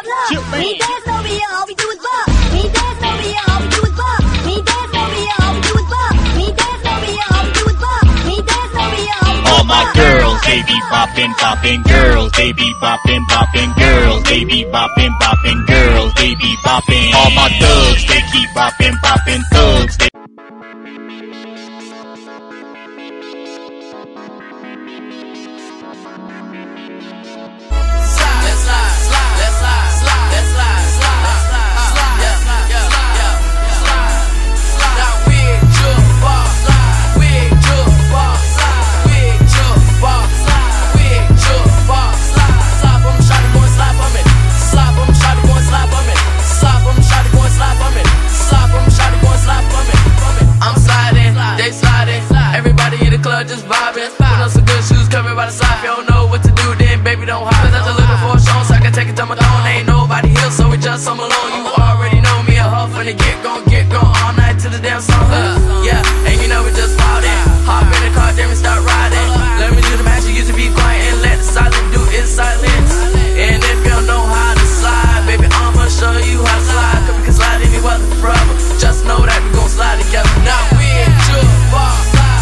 love. We dance over here, all we do is bop. We dance over here, all we do is bop. We dance over here, all we do is bop. We dance over here, all we do is bop. We dance over here, all we do is bop. All my girls, they be boppin', boppin', girls, they be boppin', boppin', girls, they be boppin', boppin', girls, they be boppin'. All my thugs, they keep boppin', boppin', thugs. They just vibing, put on some good shoes, covered by the side. If you don't know what to do, then baby don't hide. Cause I'm just looking for a show so I can take it to my throne. Ain't nobody here, so we just some alone. You already know me, a huff when the get gone all night to the damn song. Yeah, and you know we just bought it. Hop in the car, then we start riding. Let me do the match, you used to be quiet and let the silent do its silence. And if you don't know how to slide, baby, I'ma show you how to slide. Cause we can slide any weather forever. Just know that we gon' slide together. Now we in jukebox.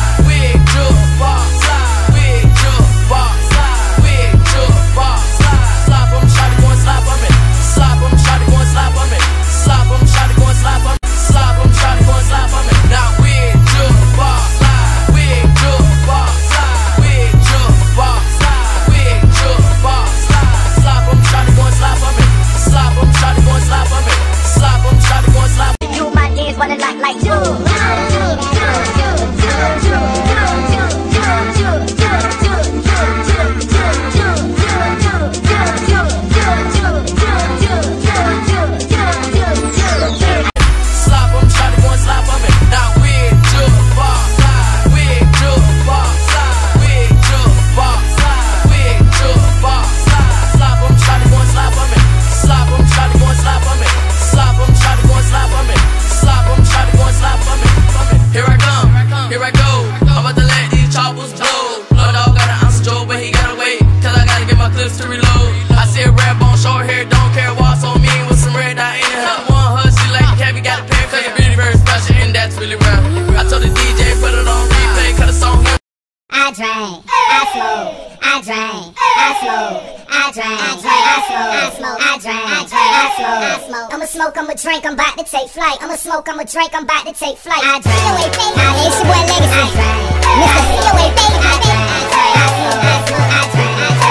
To reload, I see a red bone, short hair, don't care, walks on me with some red dye in her. One hug, she like, have you got a pair? Cause you're really very special, and that's really rare. I told the DJ, put it on replay, cut the song here. I drink, I smoke, I drink, I smoke, I drink, I smoke, I drink, I smoke. I'ma smoke, I'ma drink, I'm about to take flight. I'ma smoke, I'ma drink, I'm about to take flight. I drink, it's your boy Legacy. Mr. COA, baby, I drink, I smoke, I smoke, I drink, I smoke.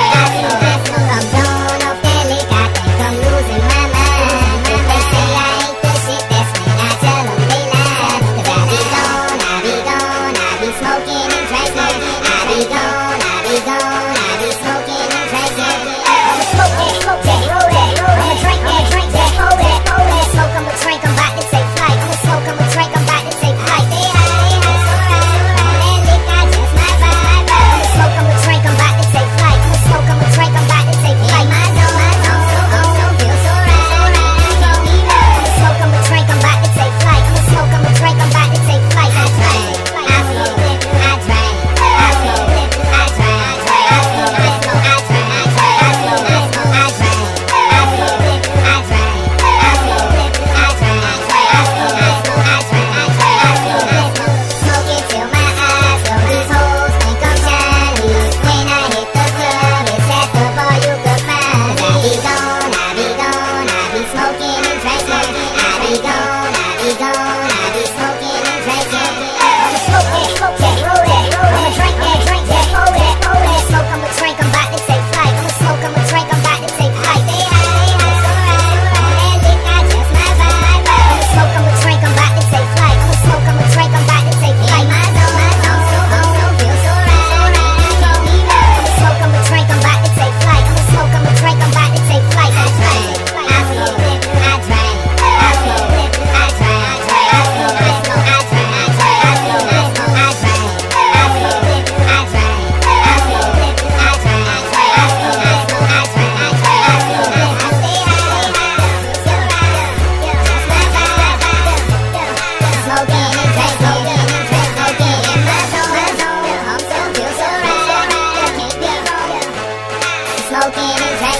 I'm blown off that lick, I think I'm losing my mind. They say I ain't the shit, that's when I tell them they lie. Cause I be gone, I be smoking and drinking. I be gone, I be smoking and drinking. I'ma smoke that, roll that, I'ma drink that, hold that. Smoke, I'ma drink, I'm about to take flight. I'ma smoke, I'ma drink, I'm about to take flight. They high, that's alright. That lick, I just might vibe.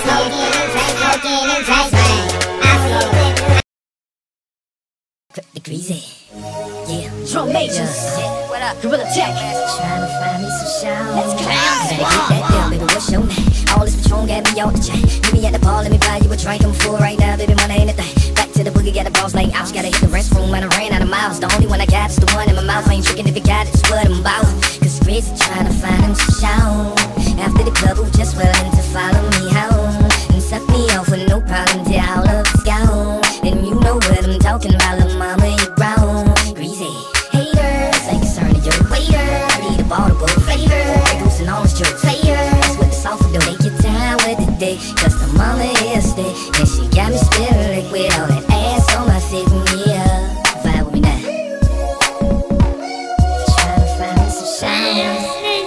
smoking and drinking. I smoke. The greasy, yeah. Drum majors, what up? Gorilla Tech. Trying to find me some shout. Let's go. Better get that down, baby. What's your name? All this Patron got me on the chain. Meet me at the bar, let me buy you a drink. I'm full right now, baby. Money ain't a thing. Back to the boogie, got the balls laid out. Gotta hit the restroom and I ran out of miles. The only one I got is the one in my mouth. I ain't tricking if you got it, it's what I'm about. Cause Greasy trying to find him some shout. After the club, who just willing to follow me home and suck me off with no problem till all of it's gone. And you know what I'm talking about, little mama, you grown. Greasy haters ain't concerned of your waiter. I need a bottle of flavor. Goose and orange juice player. That's what the soft do. Take your time with the day, cause the mama is there. And she got me spilling liquid, all that ass on my feet. Yeah, vibe with me now. Trying to find me some shine.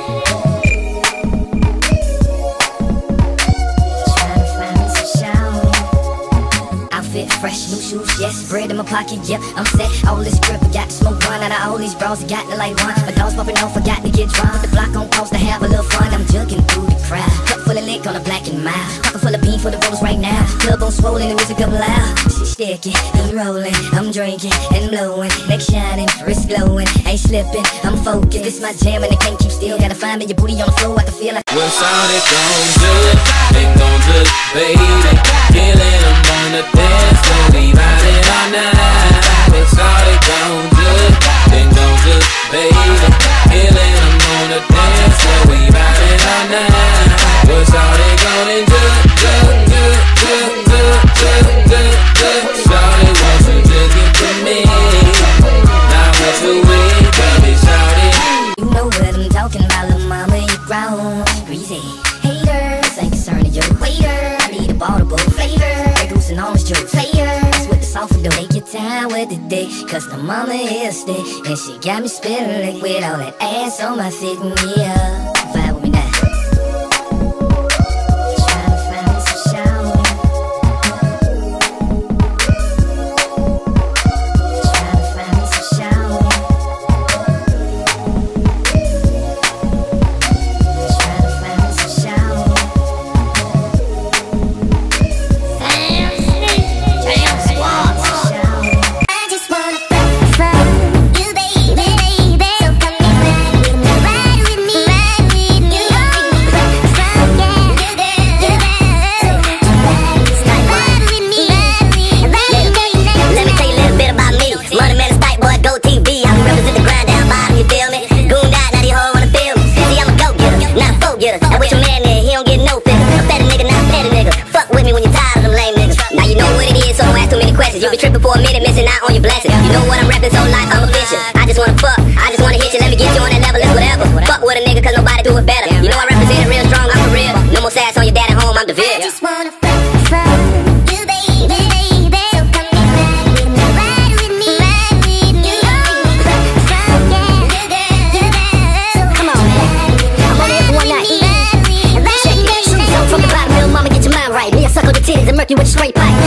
Fresh new shoes, yes, bread in my pocket, yep, I'm set. All this grip, I got to smoke one out of all these bras, I got to light one. My dogs popping off, I got to get drunk. Put the block on pause to have a little fun. I'm jugging through the crowd, cup full of lick on a black and mild. Pocket full of bean for the rollers right now. Club on swollen, the music up loud. She sticking, I'm rolling, I'm drinking and blowing. Neck shining, wrist glowing, ain't slipping, I'm focused. This my jam and I can't keep still. Gotta find me your booty on the floor, I can feel it. What's all it gon' do? They gon' do, baby. Killing them on the dance floor, we riding all night. What's all they gon' do? They gon' do, baby. Killing them on the dance floor, we riding all night. What's all they gon' do? All they want to just get to me. Now what's the way, baby, shout it. You know what I'm talking about, little mama, you grown. Greasy haters ain't concerned of your waiter. I need a bottle of flavor. Goose and orange juice player. That's what the soft do. Take your time with the day, cause the mama is there. And she got me spilling liquid, all that ass on my feet. Yeah, vibe with me now. Trying to find me some shout. Trying to find me some shout. Trying to find me some shout. I just wanna fuck, fuck you, baby, baby. So come and ride with me, ride with me, ride with me. Fuck, fuck, yeah, you better. Ride with me, ride with me, ride with me. Let me tell you a little bit about me. Money man, Stipe boy, Go TV. I'm represent the grind down bottom, you feel me? Goon out, now these hoes wanna feel me. See, I'm a go-getter, not a foe-getter. And with your man there, he don't get no figure. A better nigga, not a petty nigga. Fuck with me when you're tired of them lame niggas. Now you know what it is, so don't ask too many questions. You'll be tripping for a minute, missing out on your blessing. You know what I'm rapping, so life, I'm official. I just wanna fuck, I just wanna hit you, let me get you on that level, it's whatever. Fuck with a nigga, cause nobody do it better. You know I represent it real strong, I'm for real. No more sass on your dad at home, I'm the I just wanna fuck, fuck you, baby, baby. So come and ride with me, ride with me, ride with me. Fuck, fuck, yeah, you better. Come on, man. I'm only here for one night. Check it. Shoes on from the bottom, little mama, get your mind right. Me, I suck on your titties and murk you with a straight pipe.